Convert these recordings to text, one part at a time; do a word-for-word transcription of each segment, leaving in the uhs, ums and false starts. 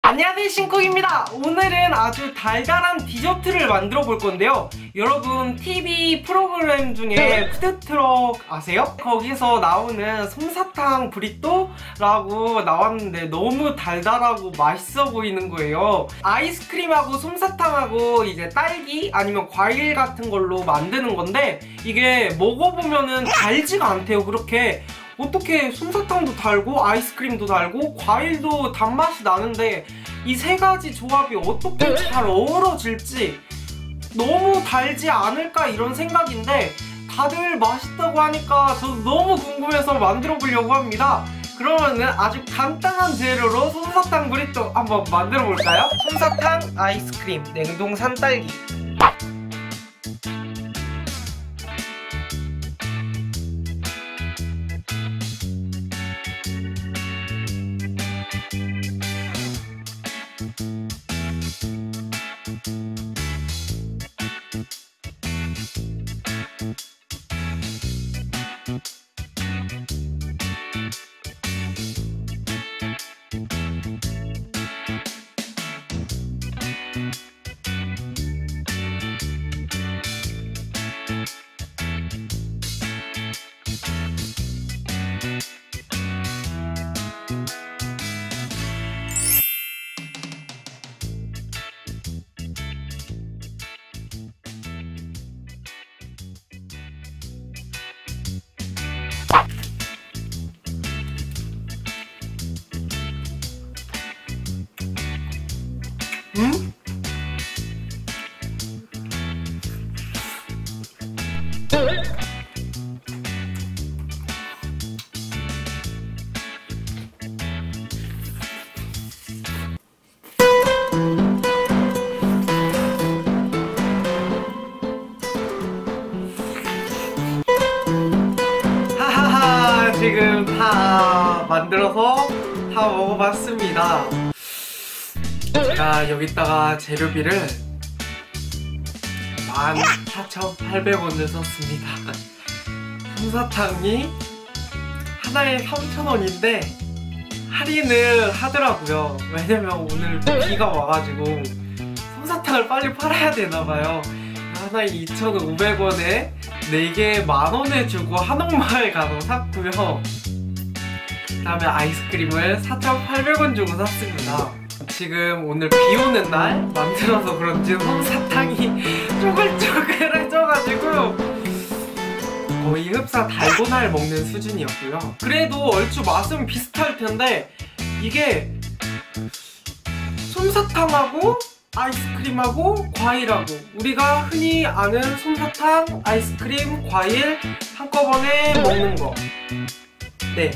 안녕하세요, 신쿡입니다. 오늘은 아주 달달한 디저트를 만들어 볼 건데요. 여러분 티비 프로그램 중에 푸드트럭 아세요? 거기서 나오는 솜사탕 브리또라고 나왔는데 너무 달달하고 맛있어 보이는 거예요. 아이스크림하고 솜사탕하고 이제 딸기 아니면 과일 같은 걸로 만드는 건데 이게 먹어보면은 달지가 않대요. 그렇게 어떻게 솜사탕도 달고 아이스크림도 달고 과일도 단맛이 나는데 이 세 가지 조합이 어떻게 잘 어우러질지 너무 달지 않을까 이런 생각인데 다들 맛있다고 하니까 저도 너무 궁금해서 만들어 보려고 합니다. 그러면은 아주 간단한 재료로 솜사탕 브리또 한번 만들어 볼까요? 솜사탕, 아이스크림, 냉동 산딸기. 음? 하하하, 지금 다 만들어서 다 먹어봤습니다. 제가 여기다가 재료비를 만 사천팔백 원을 썼습니다. 솜사탕이 하나에 삼천 원인데 할인을 하더라고요. 왜냐면 오늘 비가 와가지고 솜사탕을 빨리 팔아야 되나봐요. 하나에 이천오백 원에 네 개 만 원에 주고 한옥마을 가서 샀고요. 그 다음에 아이스크림을 사천팔백 원 주고 샀습니다. 지금 오늘 비 오는 날 만들어서 그런지 솜사탕이 쪼글쪼글해져가지고 거의 흡사 달고나를 먹는 수준이었고요. 그래도 얼추 맛은 비슷할 텐데 이게 솜사탕하고 아이스크림하고 과일하고 우리가 흔히 아는 솜사탕, 아이스크림, 과일 한꺼번에 먹는 거. 네.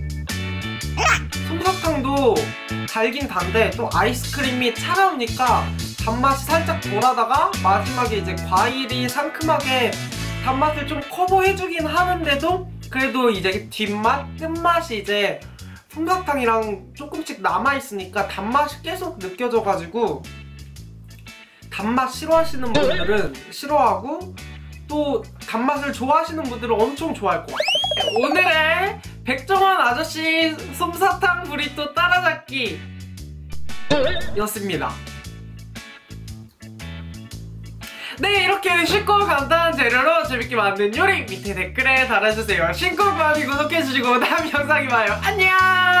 솜사탕도 달긴 단데 또 아이스크림이 차가우니까 단맛이 살짝 덜하다가 마지막에 이제 과일이 상큼하게 단맛을 좀 커버해주긴 하는데도 그래도 이제 뒷맛, 끝맛이 이제 솜사탕이랑 조금씩 남아있으니까 단맛이 계속 느껴져가지고 단맛 싫어하시는 분들은 싫어하고 또 단맛을 좋아하시는 분들은 엄청 좋아할 것 같아요. 오늘의 백종원 아저씨 솜사탕 브리또 따라잡기 였습니다. 네, 이렇게 쉽고 간단한 재료로 재밌게 만든 요리 밑에 댓글에 달아주세요. 신곡 많이 구독해주시고 다음 영상에 봐요. 안녕!